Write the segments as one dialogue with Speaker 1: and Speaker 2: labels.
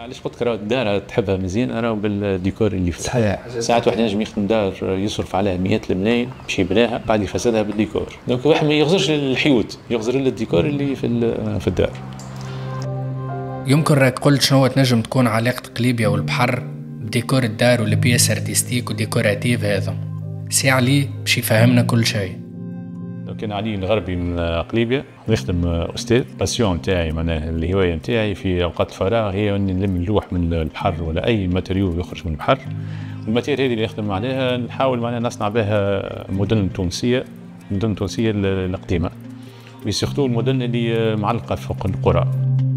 Speaker 1: علاش قلت لك راه الدار تحبها مزيان، راه بالديكور اللي فيه.
Speaker 2: صحيح.
Speaker 1: ساعات واحد ينجم يخدم دار يصرف عليها مئات الملايين باش يبناها بعد يفسدها بالديكور. دونك واحد ما يغزرش الحيوت، يغزر الديكور اللي في الدار.
Speaker 2: يمكن راك قلت شنو تنجم تكون علاقة قليبية والبحر بديكور الدار والبياس ارتستيك وديكوراتيف هذا. سي علي باش يفهمنا كل شيء.
Speaker 1: كان علي الغربي من قليبية، نخدم أستاذ. باسيون تاعي معناها الهواية تاعي في أوقات الفراغ هي أني نلم اللوح من البحر ولا أي ماتريو يخرج من البحر. والماتيريال هذه اللي نخدم عليها نحاول معناها نصنع بها مدن تونسية، مدن تونسية القديمة، وسيرتو المدن اللي معلقة فوق القرى.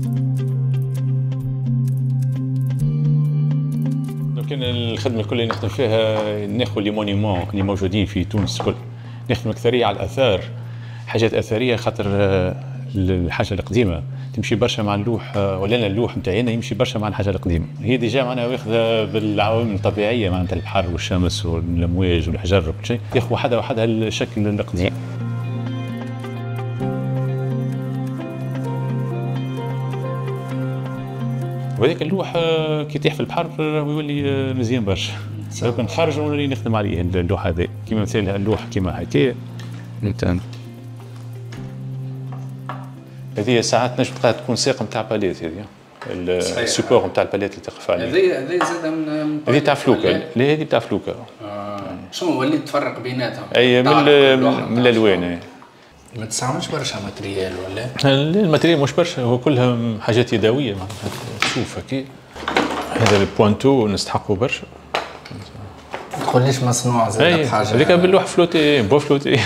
Speaker 1: كان الخدمة الكل اللي نخدم فيها ناخذ لي مونيمون اللي موجودين في تونس الكل، نخدم أكثرية على الآثار، حاجات أثرية، خاطر الحاجة القديمة تمشي برشا مع اللوح، ولا اللوح نتاعنا يمشي برشا مع الحاجة القديمة. هي ديجا معناها واخذة بالعوامل الطبيعية معناتها البحر والشمس والأمواج والحجر وكل شيء، ياخذ وحدها الشكل القديم. وهذاك اللوح كي يطيح في البحر يولي مزيان برشا. لكن نخرج ونولي نخدم عليه اللوح هذا، كيما مثلا اللوح كيما هكا. هذه ساعات نجم تكون ساق نتاع باليت، هذه السوبور نتاع الباليت اللي تقف عليه.
Speaker 2: هذه زاد من
Speaker 1: هذه تاع فلوكا. لا هذه تاع فلوكا.
Speaker 2: شنو وليت تفرق بيناتهم؟
Speaker 1: اي من الالوان.
Speaker 2: ما تستعملش برشا ماتريال ولا؟
Speaker 1: الماتريال مش برشا، هو كلها حاجات يدويه معناتها. شوف هكي هذا البوانتو نستحقه برشا.
Speaker 2: ما تقوليش مصنوع زاد بحاجه
Speaker 1: هذيك باللوح فلوتي بو فلوتي.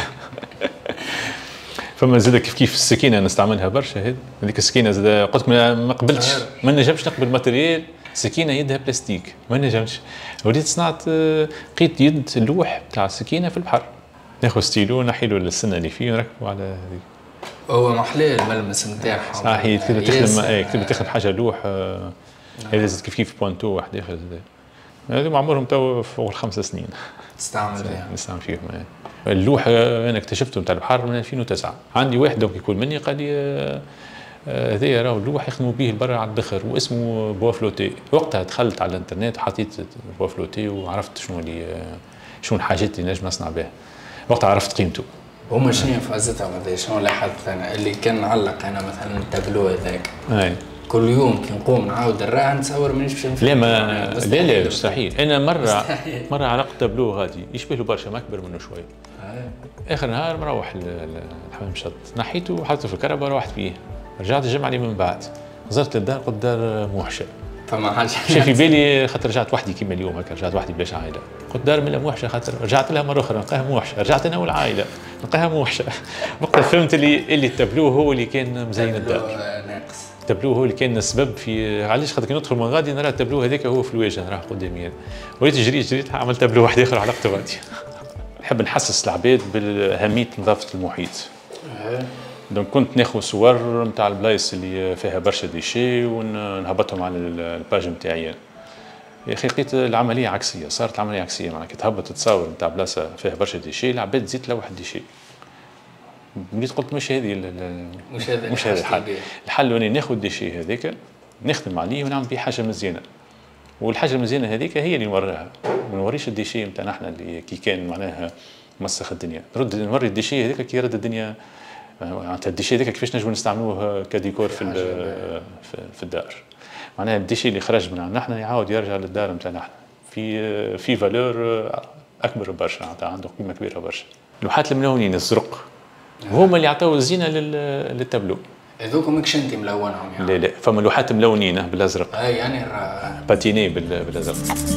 Speaker 1: فما زاد كيف السكينه نستعملها برشا. هذيك السكينه زاد قلت ما قبلتش، ما نجمش نقبل ماتريال سكينه يدها بلاستيك، ما نجمش. وليت صنعت قيت يد اللوح تاع السكينه في البحر، ناخذ ستيلو نحيلو السنه اللي فيه ونركبوا على هذيك.
Speaker 2: هو محلى الملمس نتاعها
Speaker 1: صحيح. تخدم تخدم حاجه لوح هذا زاد كيف بوانتو واحد اخر زاد. هذو عمرهم تو فوق ال5 سنين نستعمل فيهم. اللوح انا اكتشفته نتاع البحر من 2009. عندي واحد دوك يكون مني قال لي هذايا راهو اللوح يخدموا به برا على البخر واسمه بوا فلوتي. وقتها دخلت على الانترنت وحطيت بوا فلوتي وعرفت شنو الحاجات اللي نجم نصنع بها. وقتها عرفت قيمته.
Speaker 2: هما شنو فازتها مثلا؟ شنو لاحظت انا اللي كان نعلق انا مثلا التابلو هذاك كل يوم كي نقوم نعاود نراها نتصور مانيش باش نفهم.
Speaker 1: لا مستحيل. انا مره علقت تابلو غادي يشبه له برشا، ما اكبر منه شويه. اخر نهار مروح الحمام شط نحيته وحطيته في الكهرباء روحت بيه. رجعت الجمعه اللي من بعد نزلت للدار قلت دار موحشه.
Speaker 2: فما حاجه
Speaker 1: شاف في بالي خاطر رجعت وحدي كيما اليوم هكا، رجعت وحدي بلاش عائله. قلت دار ملا موحشه خاطر رجعت لها مره اخرى نلقاها موحشه، رجعت انا والعائله نلقاها موحشه. وقتها فهمت اللي التابلو هو اللي كان مزين الدار.
Speaker 2: ناقص
Speaker 1: التابلو هو اللي كان السبب في علاش خاطر كي ندخل من غادي نرى التابلو هذاك هو في الواجهه راه قدامي. وليت جريت عملت تابلو واحد اخر علقته غادي. نحب نحسس العباد باهميه نظافه المحيط. دونك كنت ناخذ صور نتاع البلايص اللي فيها برشا ديشي ونهبطهم على الباج نتاعي. يا اخي لقيت العمليه عكسيه، صارت العمليه عكسيه. معناها كي تهبط تصور نتاع بلاصه فيها برشا ديشي العباد تزيد تلوح الديشي. وليت قلت مش هذا الحل. الحل اني ناخذ الديشي هذاك نخدم عليه ونعمل به حاجه مزيانه. والحاجه المزيانه هذيك هي اللي نوريها، ما نوريش الديشي نتاعنا احنا اللي كي كان معناها مسخ الدنيا. نوري الديشي هذاك كي رد الدنيا. الديشي هذاك كيفاش نجموا نستعملوه كديكور في الدار. معناها الديشي اللي خرج من عندنا احنا يعاود يرجع للدار نتاعنا احنا في فالور اكبر برشا، عنده قيمه كبيره برشا. اللوحات الملونين الزرق هما اللي عطاو الزينه للتابلو.
Speaker 2: هذوك ماكش انت ملونهم يعني؟
Speaker 1: لا فما لوحات ملونين بالازرق.
Speaker 2: يعني
Speaker 1: باتيني بالازرق.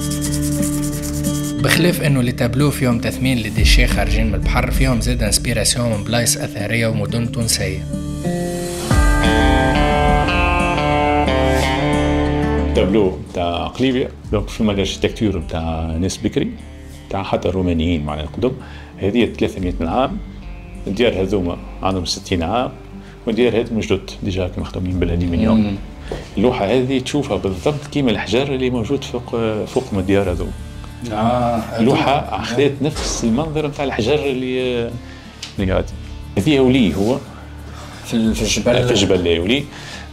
Speaker 2: بخلاف انه لي تابلو فيهم تثمين لديشي خارجين من البحر، فيهم زاد انسبيراسيون من بلايص اثريه ومدن تونسيه.
Speaker 1: تابلو تاع قليبية دونك فما الاركتيكتور تاع ناس بكري تاع حتى الرومانيين معناها القدم. هذه 300 عام. الديار هذوما عندهم 60 عام، والديار هذوما جدد ديجا مخدومين بالالومنيوم. اللوحه هذه تشوفها بالضبط كيما الحجر اللي موجود فوق من الديار هذوما. اللوحه اخذت نفس المنظر نتاع الحجر اللي قاعد. هذه ولي هو
Speaker 2: في الجبل.
Speaker 1: في الجبل لا ولي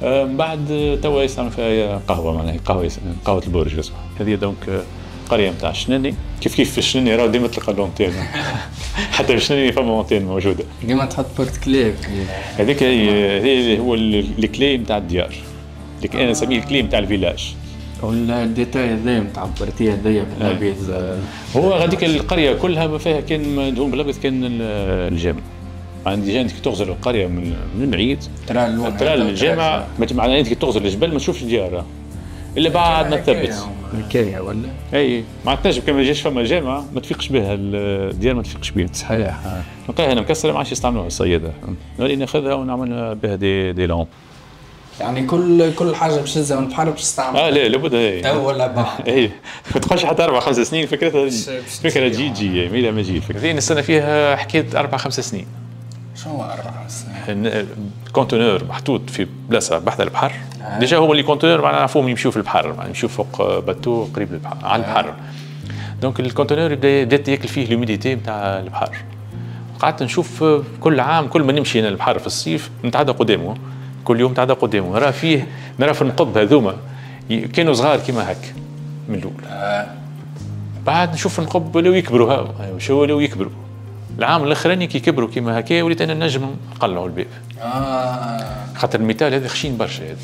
Speaker 1: بعد توا يستعمل فيها قهوه، معناها قهوه البرج اسمها. هذه دونك قريه نتاع الشناني. كيف في الشناني راه ديما تلقى لونتين حتى في الشناني فما لونتين موجوده.
Speaker 2: ديما تحط بورت كلي.
Speaker 1: هذيك هو الكلي نتاع الديار، اللي انا نسميه الكلي نتاع الفيلاج.
Speaker 2: والديتاي هذايا نتاع البورتيه هذايا بالابيض.
Speaker 1: هو هذيك القريه كلها ما فيها كان مدهون بالابيض، كان الجامع. عندي جانب تغزل القريه من بعيد ترى الجامع، معناها انت تغزل الجبل ما تشوفش الديار الا بعد ما تثبت.
Speaker 2: حكايه ولا؟
Speaker 1: اي ما تنجم كما يجيش فما جامع ما تفيقش بها الديار، ما تفيقش بها.
Speaker 2: صحيح.
Speaker 1: نلقاها هنا مكسره ما عادش يستعملوها الصيادة، نولي ناخذها ونعمل بها دي لامب.
Speaker 2: يعني كل حاجه باش تهزها من البحر باش تستعملها.
Speaker 1: لا لابد. هي
Speaker 2: تو ولا بعد.
Speaker 1: اي ما تبقاش حتى 4-5 سنين. فكرتها فكره تجي ميلا ما تجي. الفكره هذه نستنى فيها حكايه 4-5 سنين.
Speaker 2: شنو 4-5 سنين؟
Speaker 1: الكونتينور محطوط في بلاصه بحث البحر. ديجا هو اللي كونتينور معناها نعرفوهم يمشيو في البحر، معناها يمشيو فوق باتو قريب للبحر على البحر. دونك الكونتينور بدات ياكل فيه الهيوميديتي نتاع البحر. قعدت نشوف كل عام كل ما نمشي للبحر في الصيف نتعدى قدامه، كل يوم نتعدى قدامه نرى في النقب هذوما كانوا صغار كيما هك من الاول. بعد نشوف النقب ولاو يكبروا، شو ولاو يكبروا. العام الاخراني كي كبروا كيما هكا وليت انا نجم نقلعوا الباب. خاطر المثال هذا خشين برشا. هذا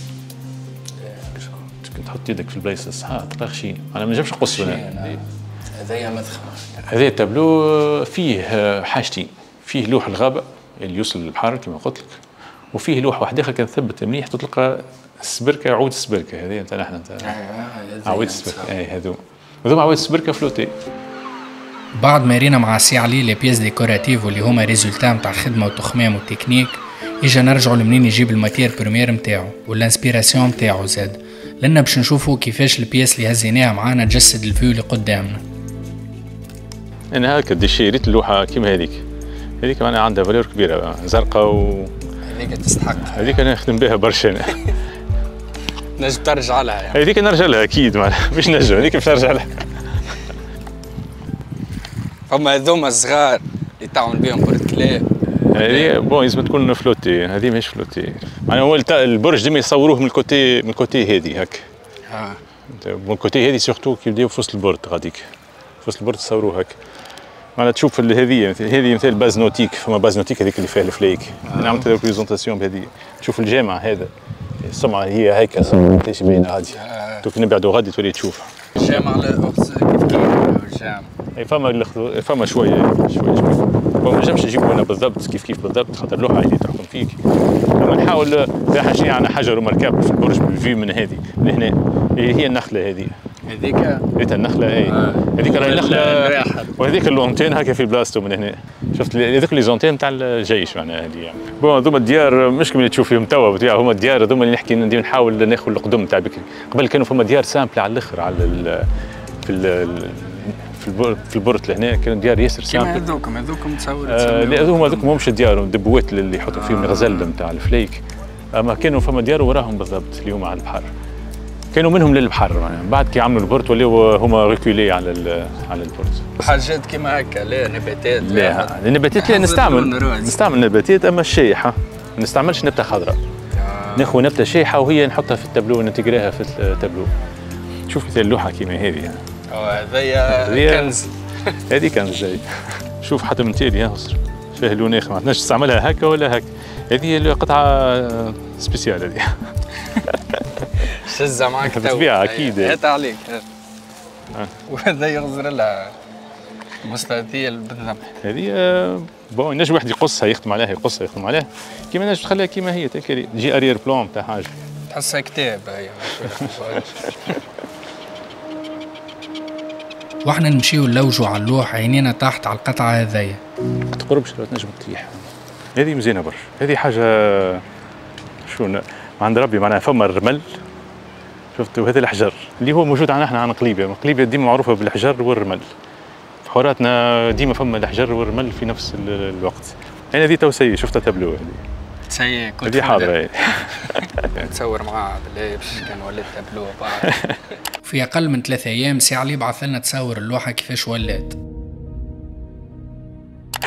Speaker 1: تحط يدك في البلايص الصحاح تلقاه خشين. انا ما نجمش نقص
Speaker 2: هذايا مدخل.
Speaker 1: هذا التابلو فيه حاجتين، فيه لوح الغابه اللي يوصل للبحر كما قلت لك، وفيه لوح واحد اخر كان ثبت مليح تلقى السبركه، عود السبركه هذه نتاع نحن نتاع عود السبركه. اي هذوما عود السبركه فلوتي.
Speaker 2: بعد ما رينا مع سي علي لي بياس ديكوراتيف واللي هما ريزولتا نتاع خدمه وتخمام وتكنيك، اجا نرجعوا لمنين يجيب الماتير بريمير نتاعو والانسبيراسيون نتاعو زاد، لأننا باش نشوفوا كيفاش البياس اللي هزيناها معانا تجسد الفيو اللي قدامنا.
Speaker 1: انا هكا ديشيريت اللوحه كيما هذيك معناها عندها فالور كبيره زرقاء
Speaker 2: هذيك تستحق.
Speaker 1: هذيك انا نخدم بها برشا. انا
Speaker 2: نجم ترجع لها يعني.
Speaker 1: هذيك نرجع لها اكيد، معناها مش نجم هذيك باش نرجع لها.
Speaker 2: فما هذوما الصغار اللي تعمل بهم بورت كلي.
Speaker 1: هذه بون لازم تكون فلوتي، هذه ماهيش فلوتي. معناها هو البرج ديما يصوروه من الكوتي هذه هكا. من الكوتي هذه سورتو كي يبداو في وسط البورد غاديك. في وسط البورد تصوروه هكا. معناها تشوف هذه مثل باز نوتيك، فما باز نوتيك هذيك اللي فيها الفلايك. انا عملت بريزونطاسيون بهذه. تشوف الجامع هذا السمعه هي هيك ماهيش باينه غادي. دوك نبعدوا غادي تولي تشوف.
Speaker 2: الجامع على كيف الجامع.
Speaker 1: اي فما شويه. ما نجمش نجيبوا انا بالضبط كيف بالضبط خاطر اللوحه اللي تحكم فيك. اما نحاول فيها حاجه على حجر ومركب في البرج بالفيو من هنا. هي النخله هذه. هذيك النخله. اي هذيك راهي النخله وهذيك اللونتين هكا في بلاصتو من هنا. شفت هذوك لي زونتين نتاع الجيش معناها هذه يعني. بون هذوما الديار مش كما تشوف فيهم توا، هما الديار هذوما اللي نحكي نحاول ناخذ القدم تاع بكري. قبل كانوا فما ديار سامبل على الاخر على في البورت لهنا كانوا ديار ياسر سامبل.
Speaker 2: كيما هذوكم تصور.
Speaker 1: لا هذوك ماهمش ديار دبوات اللي يحطوا فيهم الغزل نتاع الفلايك. اما كانوا فما ديار وراهم بالضبط اللي هما على البحر. كانوا منهم للبحر يعني. بعد كي عملوا البورت ولاو هما ريكولي على البورت.
Speaker 2: حاجات كيما هكا لا نباتات.
Speaker 1: لا النباتات لا نستعمل نباتات اما الشايحه ما نستعملش نبته خضراء. ناخذ نبته شايحه وهي نحطها في التابلو وننتجريها في التابلو. شوف مثل اللوحه كيما هذه يعني.
Speaker 2: هذايا كنز.
Speaker 1: هذه كنز جاي. شوف حتى من تالي ياسر فيها لون اخر ما عندناش نستعملها هكا ولا هكا. هذه قطعه سبيسيال هذه.
Speaker 2: شزة معك تو.
Speaker 1: بالطبيعة أكيد.
Speaker 2: هات عليك. وهذا يغزر لها مستطيل بالضبط.
Speaker 1: هذه بون نجم واحد يقصها يختم عليها كيما نجم تخليها كيما هي تجي اريير بلان تاع حاجة.
Speaker 2: تحسها كتاب هي. واحنا نمشيو نلوجوا على اللوح عينينا تحت على القطعة هذيا.
Speaker 1: ما تقربش تنجم تطيح. هذه مزيانة برشا. هذه حاجة شو عند ربي معناها فما الرمل. شفت وهذا الحجر اللي هو موجود عندنا احنا عن قليبية ديما معروفة بالحجر والرمل. في حوراتنا ديما فما الحجر والرمل في نفس الوقت. انا ذي توسية شفتها تابلو هذه.
Speaker 2: سيء كنت
Speaker 1: هذه حاضرة.
Speaker 2: نتصور معاه بالله باش كان ولات تابلو بعد. في اقل من 3 ايام سي علي بعث لنا تصور اللوحة كيفاش ولات.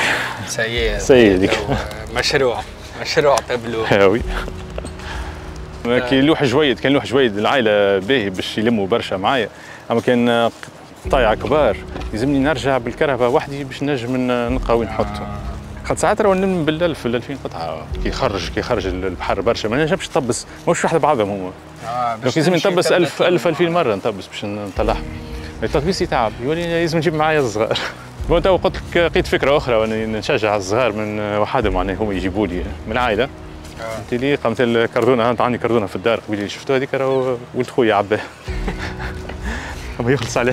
Speaker 2: سيء
Speaker 1: ديك.
Speaker 2: مشروع تابلو.
Speaker 1: هاوي. كي لوح جويد، كان لوح جويد العائله باهي باش يلموا برشا معايا، اما كان قطايع كبار يلزمني نرجع بالكرهبه وحدي باش نجم نلقى وين نحطهم. خاطر ساعات راه نلم بالالف 2000 قطعه كي يخرج البحر برشا ما نجمش نطبس مش واحد بعضهم هما. دونك لازم نطبس 1000 2000 مره نطبس باش نطلعهم. التطبيس يتعب يولي لازم نجيب معايا الصغار. بون تو قلت لك لقيت فكره اخرى واني نشجع الصغار من وحدهم معناها هما يجيبوا لي من العائله. قلت لي قمت الكردونه عندي كردونه في الدار قبيله شفتوها هذيك راهو ولد خويا عباه. اما يخلص عليه.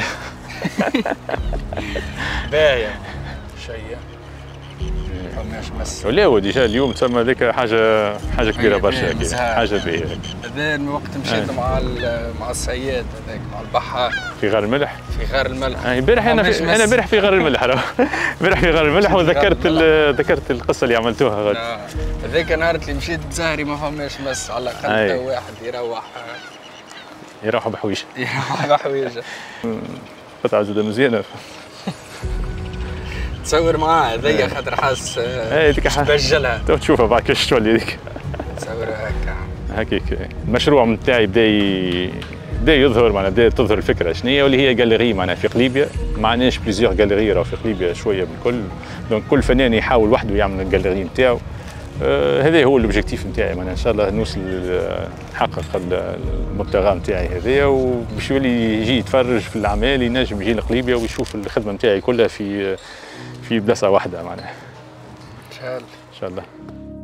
Speaker 2: باهية شيء فماش مس
Speaker 1: ولا هو ديجا اليوم تسمى هذيك حاجه كبيره برشا حاجه باهيه.
Speaker 2: هذا من وقت مشيت مع الصياد هذاك مع البحار
Speaker 1: في غار الملح.
Speaker 2: في غار الملح.
Speaker 1: امبارح انا امبارح في غار الملح امبارح في غار الملح وذكرت القصه اللي عملتوها غادي.
Speaker 2: هذاك نهار اللي مشيت بزهري ما فماش مس على الاقل واحد
Speaker 1: يروح بحويجه.
Speaker 2: يروح بحويجه.
Speaker 1: قطعه زوده مزيانه.
Speaker 2: تصور معاه هذيا خاطر حاس
Speaker 1: هذيك
Speaker 2: تسجلها
Speaker 1: تو تشوفها بعد كيفاش تولي هذيك.
Speaker 2: تصورها
Speaker 1: هكاك المشروع نتاعي بدا يظهر معناها بدات تظهر الفكره شنو هي واللي هي جاليري معناها في قليبيا ما عندناش بليزيور جاليري راه في قليبيا شويه بالكل دونك كل فنان يحاول وحده يعمل الجاليري نتاعو. هذا هو الاوبجيكتيف نتاعي معناها ان شاء الله نوصل نحقق المبتغى نتاعي هذايا وباش يولي يجي يتفرج في الاعمال ينجم يجي لقليبيا ويشوف الخدمه نتاعي كلها في بلاصه واحده معناها.
Speaker 2: ان شاء الله.
Speaker 1: ان شاء الله.